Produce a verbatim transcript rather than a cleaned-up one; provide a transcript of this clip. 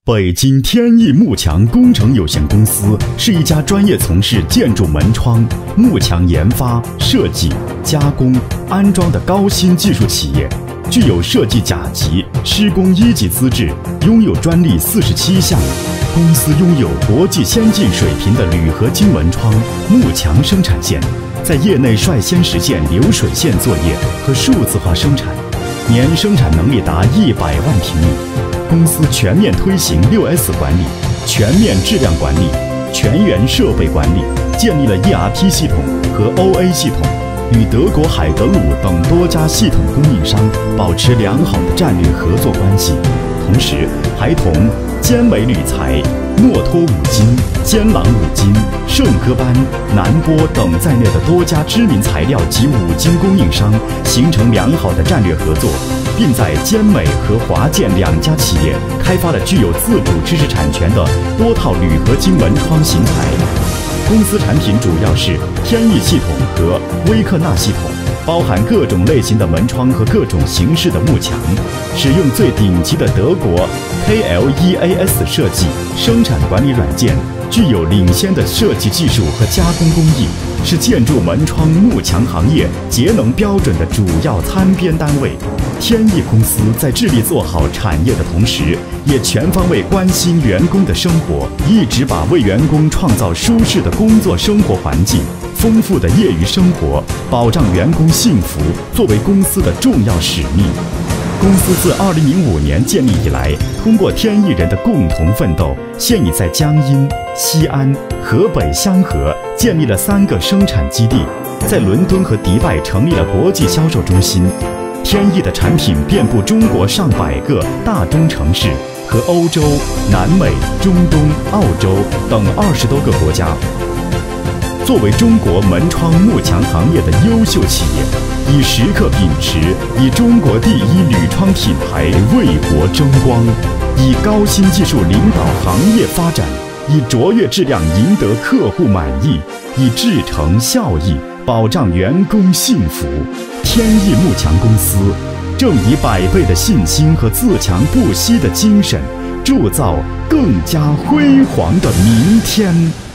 北京天翼幕墙工程有限公司是一家专业从事建筑门窗、幕墙研发、设计、加工、安装的高新技术企业，具有设计甲级、施工一级资质，拥有专利四十七项。公司拥有国际先进水平的铝合金门窗、幕墙生产线，在业内率先实现流水线作业和数字化生产，年生产能力达一百万平米。公司全面推行六 S 管理、全面质量管理、全员设备管理，建立了 E R P 系统和 O A 系统，与德国海德路等多家系统供应商保持良好的战略合作关系。同时，还同坚美铝材、诺托五金、坚朗五金、圣科班、南波等在内的多家知名材料及五金供应商形成良好的战略合作，并在坚美和华建两家企业开发了具有自主知识产权的多套铝合金门窗型材。公司产品主要是天翼系统和威克纳系统，包含各种类型的门窗和各种形式的幕墙，使用最顶级的德国 K L E A S 设计生产管理软件，具有领先的设计技术和加工工艺，是建筑门窗幕墙行业节能标准的主要参编单位。天翼公司在致力做好产业的同时，也全方位关心员工的生活，一直把为员工创造舒适的工作生活环境、丰富的业余生活、保障员工幸福作为公司的重要使命。公司自二零零五年建立以来，通过天翼人的共同奋斗，现已在江阴、西安、河北香河建立了三个生产基地，在伦敦和迪拜成立了国际销售中心。天翼的产品遍布中国上百个大中城市和欧洲、南美、中东、澳洲等二十多个国家。作为中国门窗幕墙行业的优秀企业，以时刻秉持以中国第一铝窗品牌为国争光，以高新技术领导行业发展，以卓越质量赢得客户满意，以至诚效益保障员工幸福。天翼幕墙公司正以百倍的信心和自强不息的精神，铸造更加辉煌的明天。